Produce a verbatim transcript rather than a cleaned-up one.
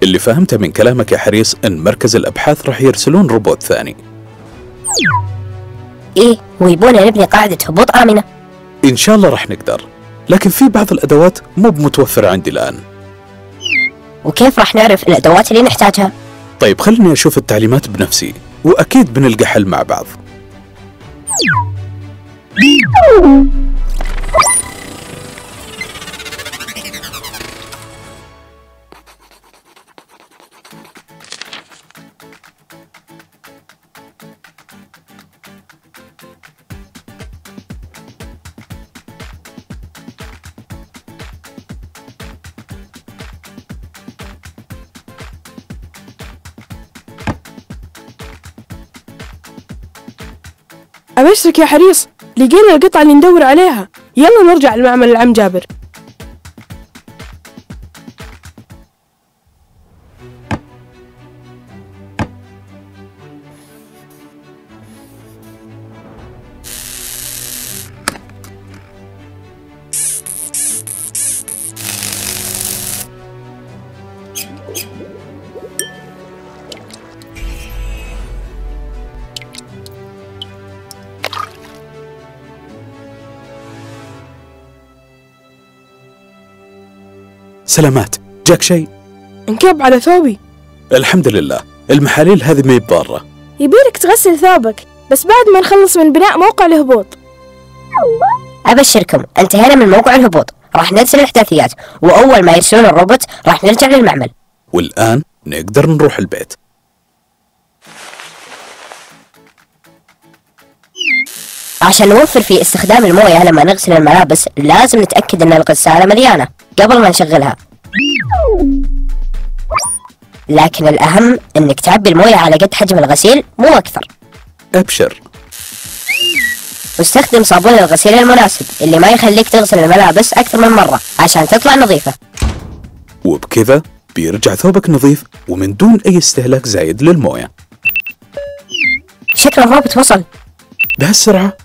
اللي فهمته من كلامك يا حريص إن مركز الأبحاث راح يرسلون روبوت ثاني. إيه، ويبونا نبني قاعدة هبوط آمنة. إن شاء الله راح نقدر، لكن في بعض الأدوات مو بمتوفرة عندي الآن. وكيف راح نعرف الأدوات اللي نحتاجها؟ طيب خلني أشوف التعليمات بنفسي، وأكيد بنلقى حل مع بعض. أبشرك يا حريص، لقينا القطعة اللي ندور عليها. يلا نرجع لمعمل العم جابر. سلامات، جاك شيء؟ انكب على ثوبي. الحمد لله، المحاليل هذه ما هي بضارة. يبيلك تغسل ثوبك بس بعد ما نخلص من بناء موقع الهبوط. أبشركم، انتهينا من موقع الهبوط، راح نرسل الإحداثيات، وأول ما يرسلون الروبوت راح نرجع للمعمل. والآن نقدر نروح البيت. عشان نوفر في استخدام الموية لما نغسل الملابس لازم نتأكد ان الغسالة مليانة قبل ما نشغلها، لكن الأهم انك تعبي الموية على قد حجم الغسيل مو أكثر. أبشر. واستخدم صابون الغسيل المناسب اللي ما يخليك تغسل الملابس أكثر من مرة عشان تطلع نظيفة. وبكذا بيرجع ثوبك نظيف ومن دون أي استهلاك زايد للموية. شكل الروبوت وصل. بهالسرعة؟